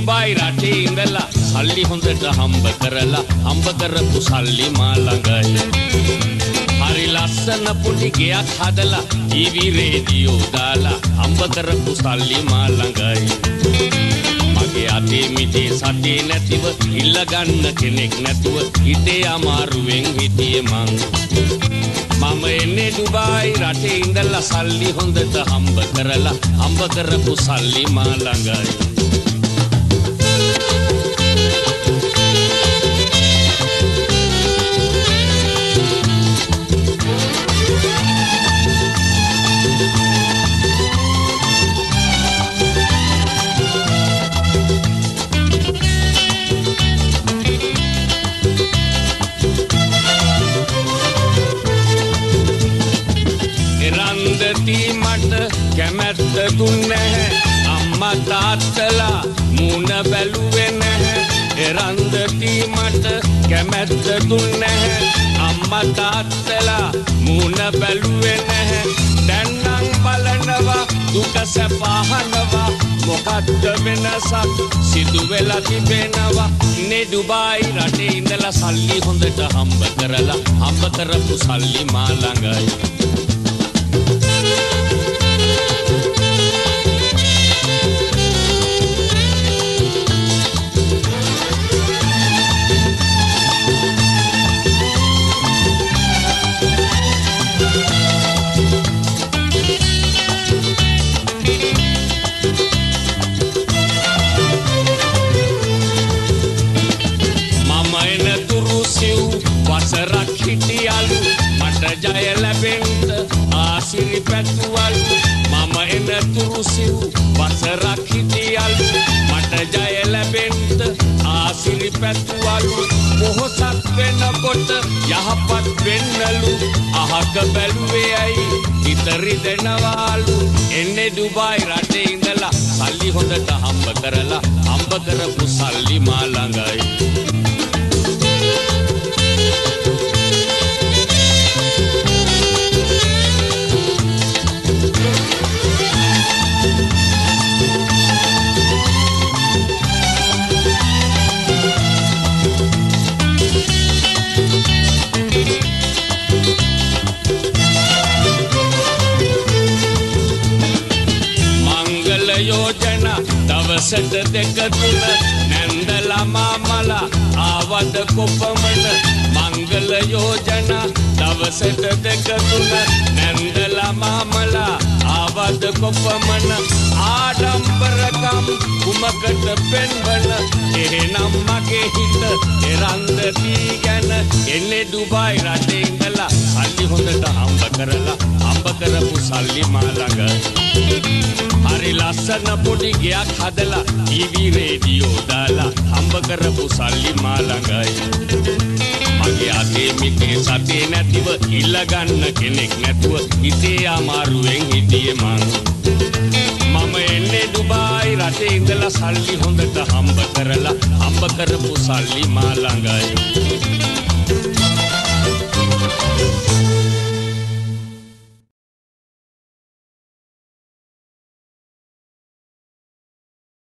දුබයි රටේ ඉඳලා සල්ලි හොඳට හම්බ කරපු සල්ලි මා ළඟයි. හරි ලස්සන පොඩි ගෙයක් හදලා ටීවී රේඩියෝ දාලා හම්බ කරපු සල්ලි මා ළඟයි. මගේ අතේ මිටේ සතේ නැතිව ඉල්ල ගන්න කෙනෙක් නැතුව හිතේ අමාරුවෙන් හිටියේ මං. මම එන්නේ දුබයි රටේ ඉඳලා සල්ලි හොඳට හම්බ කරපු සල්ලි මා ළඟයි. මට කැමැත්ත දුන්නේ අම්මා තාත්තලා මුණ බැලුවේ නැහැ. එරන්දටි මට කැමැත්ත දුන්නේ අම්මා තාත්තලා මුණ බැලුවේ නැහැ. දැන් නම් බලනවා දුක සපහනවා මොකද්ද වෙනසක් සිදු වෙලා තිබෙනවා. නේ දුබයි රටේ ඉඳලා සල්ලි හොඳට හම්බ කරපු සල්ලි මා ළඟයි. වසරක් හිටියලු මට ජය ලැබෙන්න ආසිරි පැතුවලු. මම එනතුරු සිව් වසරක් හිටියලු මට ජය ලැබෙන්න ආසිරි පැතුවලු. මොහොතක් වෙනකොට යහපත් වෙන්නලු අහක බැලුවේ ඇයි ඉතරි දෙනවාලු. එන්නේ දුබයි රටේ ඉඳලා සල්ලි හොඳට හම්බ කරපු සල්ලි මා ළඟයි. යෝජනා දවසට දෙක තුන නැන්දලා මාමලා ආවද කොපමණ. මංගල යෝජනා දවසට දෙක තුන නැන්දලා මාමලා ආවද කොපමණ. ආඩම්බරකම් කුමකට පෙන්වන එහෙනම් මගේ හිත එරන්දටි ගැන. එන්නේ දුබයි රටේ ඉඳලා සල්ලි හොඳට හම්බ කරපු සල්ලි මා ළඟයි. හරි ලස්සන පොඩි ගෙයක් හදලා ටීවී රේඩියෝ දාලා හම්බ කරපු සල්ලි මා ළඟයි. මගේ අතේ මිටේ සතේ නැතිව ඉල්ල ගන්න කෙනෙක් නැතුව හිතේ අමාරුවෙන් හිටියේ මං. මම එන්නේ දුබයි රටේ ඉඳලා සල්ලි හොඳට හම්බ කරපු සල්ලි මා ළඟයි.